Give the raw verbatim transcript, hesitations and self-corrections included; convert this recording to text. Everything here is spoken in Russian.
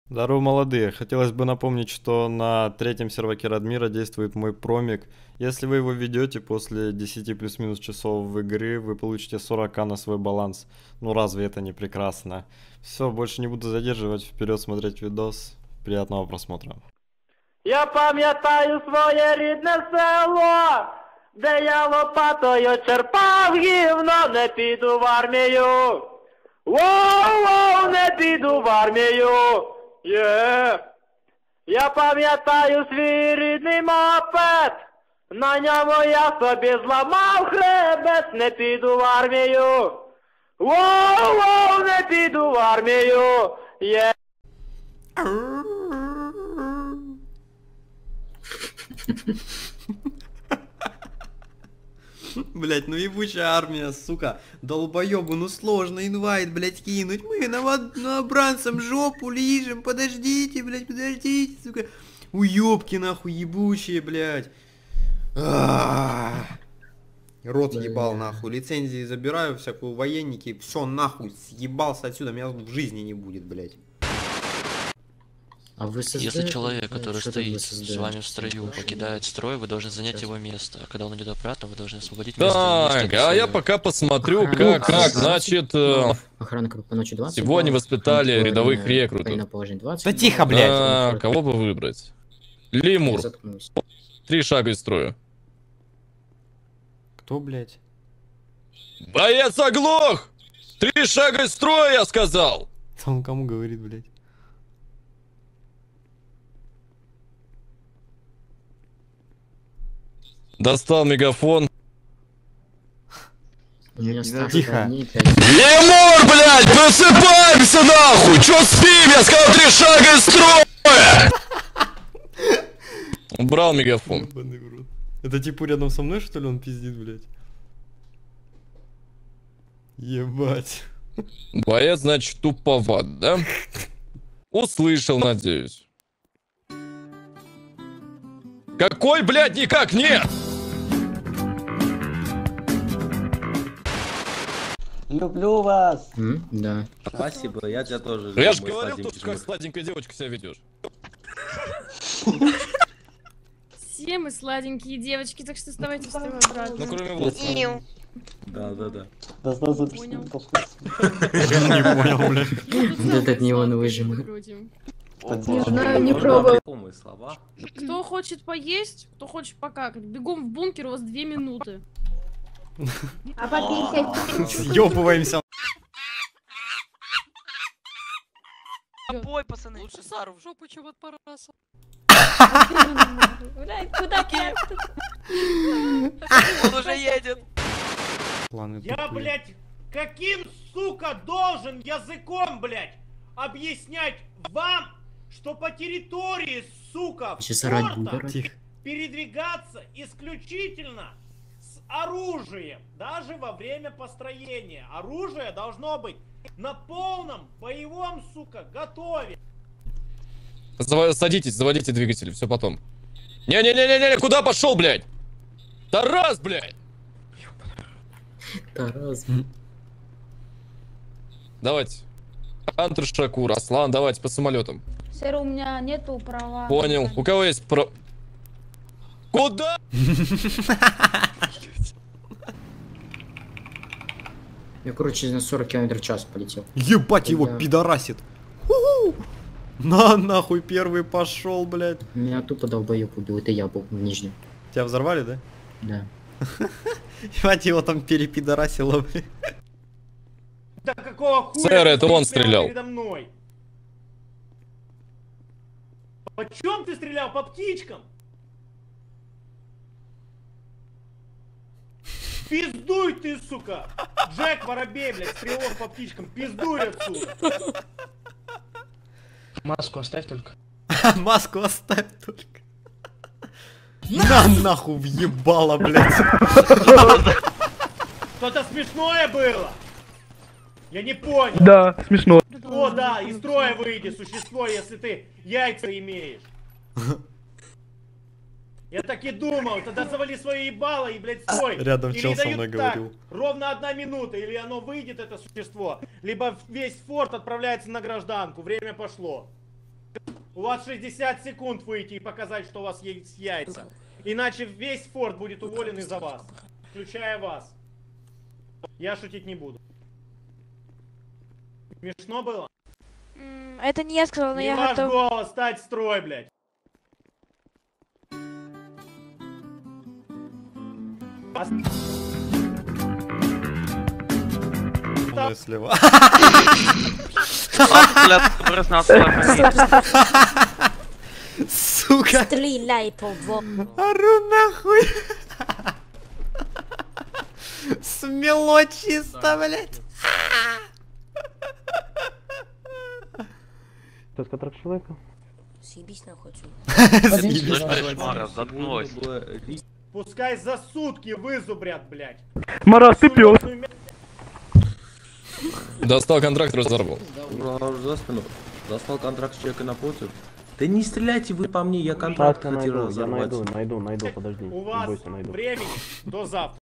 Здорово, молодые. Хотелось бы напомнить, что на третьем серваке Радмира действует мой промик. Если вы его ведете после десяти плюс-минус часов в игры, вы получите сорок тысяч на свой баланс. Ну разве это не прекрасно? Все, больше не буду задерживать. Вперед смотреть видос. Приятного просмотра. Я пам'ятаю своє рідне село, де я лопатою черпав гівно, не піду в армію. Воу-воу, не піду в армію. Є. Я пам'ятаю свій рідний мопед, на ньому я собі зламав хребет, не піду в армію. Воу-воу, не піду в армію. Є. Блять, ну ебучая армия, сука, долбоебу, ну сложно инвайт, блять, кинуть. Мы новобранцам жопу лижем, подождите, блять, подождите, сука. Уёбки нахуй ебучие, блять. Рот ебал нахуй, лицензии забираю, всякую военники, все нахуй, съебался отсюда, меня в жизни не будет, блять. А вы Если человек, который стоит с вами в строю, покидает строй, вы должны занять его место. А когда он идет обратно, вы должны освободить место. Так, а я пока посмотрю, как, как, значит, охрана по ночи двадцать. сегодня воспитали рядовых рекрутов. Да тихо, блядь. А, кого бы выбрать? Лемур. Три шага из строя. Кто, блять? Боец оглох! Три шага из строя, я сказал! Он кому говорит, блять? Достал мегафон. У меня Тихо. Лемур, блядь, просыпаемся нахуй! Чё спим? Я сказал три шага из строя! Убрал мегафон. Это типа рядом со мной, что ли, он пиздит, блядь? Ебать. Боец, значит, туповат, да? Услышал, надеюсь. Какой, блядь, никак нет! Люблю вас! М? Да. Спасибо, я тебя тоже люблю. Ну, я же мой говорил, сладенький что как друг. сладенькая девочка себя ведешь. Все мы сладенькие девочки, так что вставайте, вставай, брат. Ну, кроме вас. Да, да, да. Понял. Не понял, блядь. Да этот не он выжимает. Крутим. Не знаю, не пробовал. Слова. Кто хочет поесть, кто хочет покакать, бегом в бункер, у вас две минуты. А пописать? Съебываемся. Бой, пацаны. Лучше Сару в жопу, чем от Параса. Блядь, куда ты? Он уже едет. Я, блядь, каким, сука, должен языком, блядь, объяснять вам, что по территории, сука, Сейчас орать буду, форта орать. передвигаться исключительно с оружием, даже во время построения. Оружие должно быть на полном боевом, сука, готове. Зав- Садитесь, заводите двигатель, все потом. Не-не-не-не-не, куда пошел, блядь? Тарас, блядь! Тарас. Давайте. Антр Шакур, Аслан, давайте по самолетам. Сэр, у меня нету права. Понял. У кого есть про... Куда? Я, короче, на сорок километров в час полетел. Ебать его Да. пидорасит. Ху-ху. На нахуй первый пошел, блядь. Меня тупо долбоёб убил, это я был в нижнем. Тебя взорвали, да? Да. Ебать его там перепидорасило, блядь. Да какого хуя? Сэр, ты это он стоишь прямо стрелял. передо мной? По чем ты стрелял? По птичкам? Пиздуй ты, сука! Джек Воробей, блядь, стрелок по птичкам. Пиздуй отсюда. Маску оставь только. Маску оставь только. На нахуй въебало, блядь. Что-то смешное было? Я не понял. Да, смешно. О, да, из строя выйди, существо, если ты яйца имеешь. Я так и думал, тогда завали свое ебало и, блядь, стой. Рядом Или чел со дают мной так, говорил. ровно одна минута, или оно выйдет, это существо, либо весь форт отправляется на гражданку, время пошло. У вас шестьдесят секунд выйти и показать, что у вас есть яйца. Иначе весь форт будет уволен из-за вас. Включая вас. Я шутить не буду. Смешно было? Это не я сказала, но Не я ваш готов. голос, стать в строй, блядь. Ос- Мной слева. Сука. Стреляй по во. Ору нахуй. Смело чисто, блядь. Кто контракт человека? Съебись нахуй. Заткнулась. Пускай за сутки вызубрят, блядь. Марат, ты пёс. Достал контракт, разорвал. За спину. Достал контракт с человека напротив. Да не стреляйте вы по мне, я контракт хотел разорвать. найду, найду, найду, подожди. У вас времени до завтра.